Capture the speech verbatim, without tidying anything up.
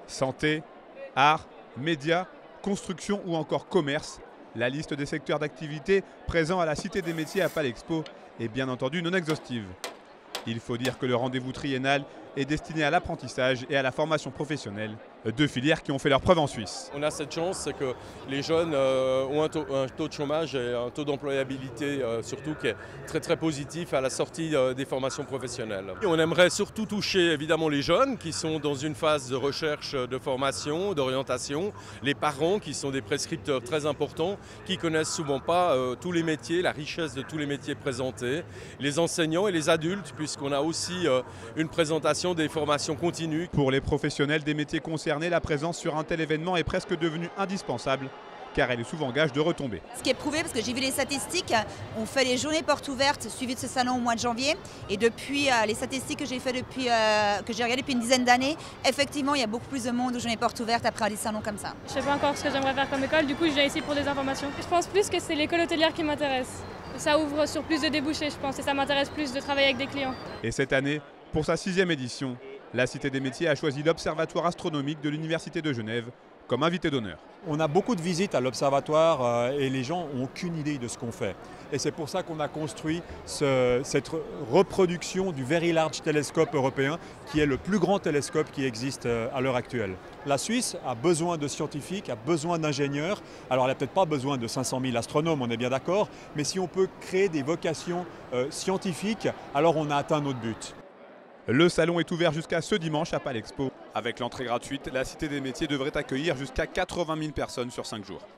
Santé, art, médias, construction ou encore commerce. La liste des secteurs d'activité présents à la Cité des métiers à Palexpo est bien entendu non exhaustive. Il faut dire que le rendez-vous triennal est destiné à l'apprentissage et à la formation professionnelle, deux filières qui ont fait leurs preuves en Suisse. On a cette chance, c'est que les jeunes euh, ont un taux, un taux de chômage et un taux d'employabilité euh, surtout qui est très très positif à la sortie euh, des formations professionnelles. Et on aimerait surtout toucher évidemment les jeunes qui sont dans une phase de recherche de formation, d'orientation, les parents qui sont des prescripteurs très importants, qui connaissent souvent pas euh, tous les métiers, la richesse de tous les métiers présentés, les enseignants et les adultes, puisqu'on a aussi euh, une présentation des formations continues. Pour les professionnels des métiers concernés, la présence sur un tel événement est presque devenue indispensable, car elle est souvent gage de retombées. Ce qui est prouvé, parce que j'ai vu les statistiques, on fait les journées portes ouvertes suivies de ce salon au mois de janvier. Et depuis euh, les statistiques que j'ai fait depuis, euh, que j'ai regardées depuis une dizaine d'années, effectivement, il y a beaucoup plus de monde aux journées portes ouvertes après des salons comme ça. Je ne sais pas encore ce que j'aimerais faire comme école, du coup je viens ici pour des informations. Je pense plus que c'est l'école hôtelière qui m'intéresse. Ça ouvre sur plus de débouchés, je pense, et ça m'intéresse plus de travailler avec des clients. Et cette année, pour sa sixième édition, la Cité des métiers a choisi l'Observatoire astronomique de l'Université de Genève comme invité d'honneur. On a beaucoup de visites à l'Observatoire euh, et les gens n'ont aucune idée de ce qu'on fait. Et c'est pour ça qu'on a construit ce, cette reproduction du Very Large Telescope européen, qui est le plus grand télescope qui existe euh, à l'heure actuelle. La Suisse a besoin de scientifiques, a besoin d'ingénieurs. Alors elle n'a peut-être pas besoin de cinq cent mille astronomes, on est bien d'accord, mais si on peut créer des vocations euh, scientifiques, alors on a atteint notre but. Le salon est ouvert jusqu'à ce dimanche à Palexpo. Avec l'entrée gratuite, la Cité des métiers devrait accueillir jusqu'à quatre-vingt mille personnes sur cinq jours.